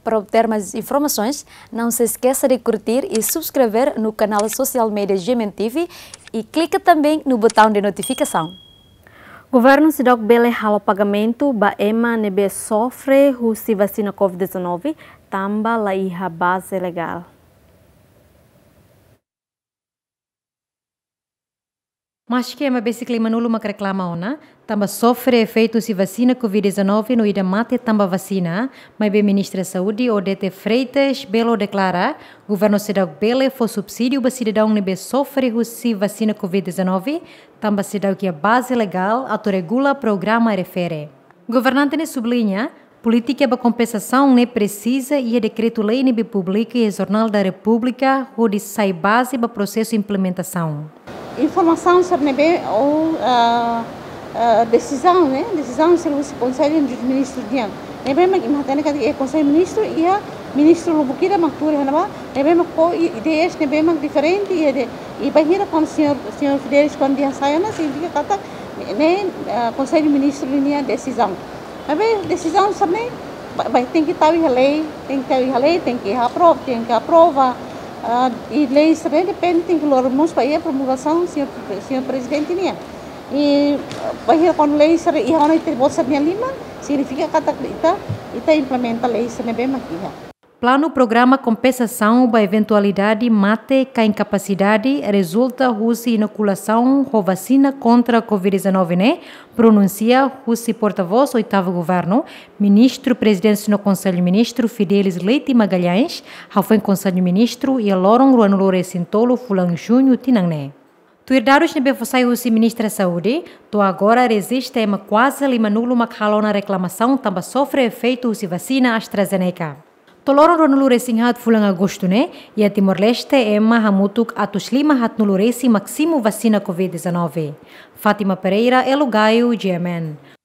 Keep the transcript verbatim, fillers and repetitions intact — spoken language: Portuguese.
Para obter mais informações, não se esqueça de curtir e subscrever no canal social media G M N T V e clique também no botão de notificação. Governo Sidok Bele halo pagamento ba ema nebe sofre husi vacina COVID dezenove tamba la iha base legal. Mas que é uma bicicleta manulu mak reclama ona, tamba sofre efeitos de vacina COVID dezenove no ida mate tamba vacina, mas bem ministra da Saúde Odete Freitas Belo declara, governo Sidok Bele for subsídio ba cidadão nebe sofre husi vacina COVID dezenove, tamba cidadão que a base legal autorregula programa refere. Governante ne sublinha, política ba compensação ne precisa e é decreto-lei ne be publica e Jornal da República onde sai base ba processo de implementação. Informação sobre ou uh, uh, decisão, né? Decisão sobre o Conselho dos Ministros dia. Nebe mag imhatane kati é Conselho Ministro e a Ministro Lubukira magtur hanaba. Nebe mag po ideias nebe mag diferente e de e bahira com o senhor senhor Fidelis quando dia saia na significa kata ne Conselho Ministro linha decisão. Nebe decisão sobre vai tem que tahu a lei, tem que tahu a lei, tem que aprova, tem que aprova. Uh, e leis também dependem que lormos para a promulgação senhor senhor presidente nia e bahir com leis e hona ter bolsa minha lima significa que ita ita implementa leis também maquia. Plano programa compensação ba eventualidade mate ca incapacidade resulta husi inoculação com vacina contra a COVID dezenove né pronuncia husi porta-voz oitavo governo ministro presidente no Conselho Ministro Fidelis Leite Magalhães ao foi Conselho Ministro e a lorong ruanulore sintolo fulang junho tinangne. Tu herdados nebe fosai husi ministra da Saúde, tu agora resiste a quase lima nulo machalona reclamação tamba sofre efeito husi vacina AstraZeneca. Toloron ronulure singhat fulang agosto né e a Timor-Leste ema hamutuk atus lima hat nuluresi maksimo vacina COVID dezenove. Fátima Pereira, Elugaio, G M N.